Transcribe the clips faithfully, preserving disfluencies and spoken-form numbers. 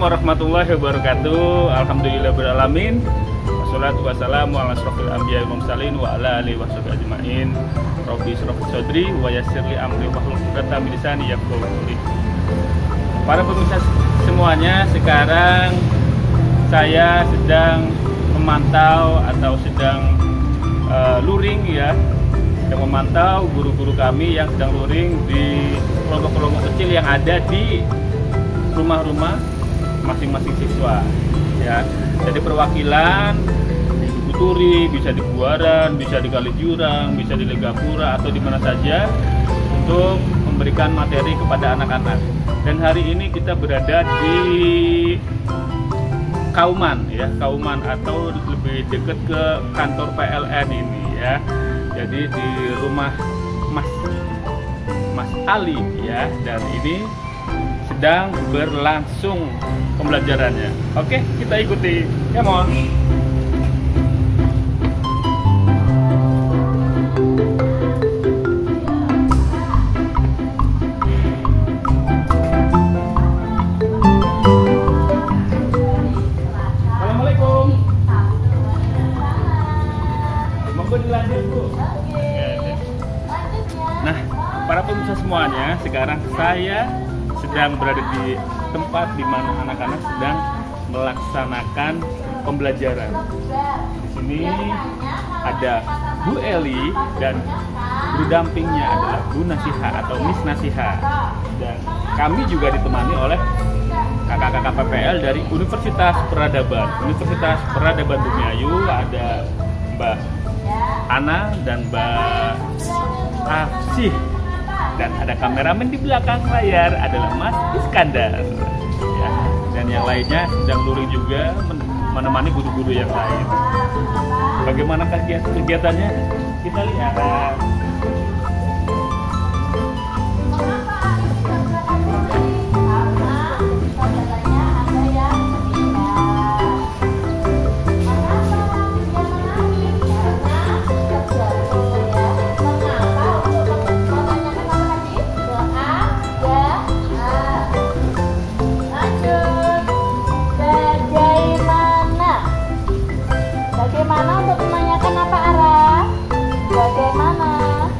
warahmatullahi wabarakatuh. Alhamdulillahirrahmanirrahim. Wassalatu wassalamu ala asrofil anbiya wal mursalin wa ala alihi washabihi ajmain. Rabbi shrah li sadri wa yassir li amri wahlul 'uqdatam min lisani yafqahu qawli. Para pemirsa semuanya, sekarang saya sedang memantau atau sedang uh, luring ya, sedang memantau guru-guru kami yang sedang luring di kelompok-kelompok kecil yang ada di rumah-rumah masing-masing siswa ya. Jadi perwakilan di Bukuturi, bisa di Buaran, bisa di Kalijurang, bisa di Legapura atau di mana saja untuk memberikan materi kepada anak-anak. Dan hari ini kita berada di Kauman ya, Kauman atau lebih dekat ke kantor P L N ini ya. Jadi di rumah Mas Mas Ali ya, dan ini sedang berlangsung pembelajarannya. Oke, kita ikuti. Ya, mohon. Assalamualaikum. Monggo dilanjut, Bu. Nah, para pemirsa semuanya, sekarang saya sedang berada di tempat di mana anak-anak sedang melaksanakan pembelajaran. Di sini ada Bu Eli dan guru dampingnya adalah Bu Nasiha atau Miss Nasiha. Dan kami juga ditemani oleh kakak-kakak P P L dari Universitas Peradaban. Universitas Peradaban Bumiayu, ada Mbak Ana dan Mbak Afsih. Dan ada kameramen di belakang layar adalah Mas Iskandar ya. Dan yang lainnya sedang luring juga menemani guru-guru yang lain. Bagaimana kegiatannya? Kita lihat. Bagaimana untuk menanyakan apa, Ara? Bagaimana?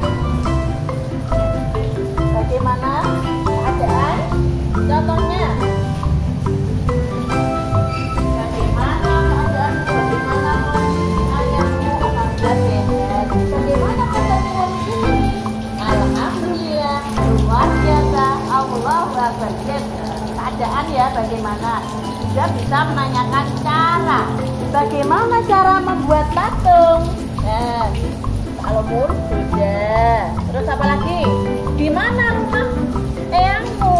Bagaimana keadaan? Contohnya. Bagaimana keadaan? Bagaimana kondisi ayahmu? Bagaimana keadaan hari ini? Alhamdulillah, luar biasa. Allahu Akbar. Keadaan ya bagaimana? Juga bisa menanyakan cara. Bagaimana cara membuat patung? Nah, kalau mur sudah. Terus apa lagi? Di mana rumah eyangmu?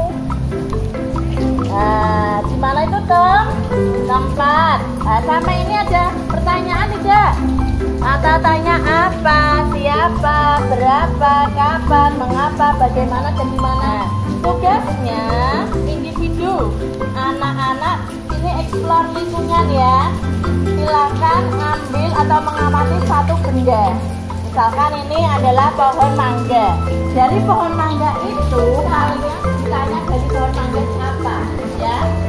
Nah, di mana itu Tom? Tempat. Nah, sama ini ada pertanyaan tidak? Atau tanya apa, siapa, berapa, kapan, mengapa, bagaimana, dan di mana? Tugasnya individu, anak-anak ini eksplor lingkungan ya. Silakan ambil atau mengamati satu benda. Misalkan ini adalah pohon mangga. Dari pohon mangga itu kalian ditanya dari pohon mangga apa ya?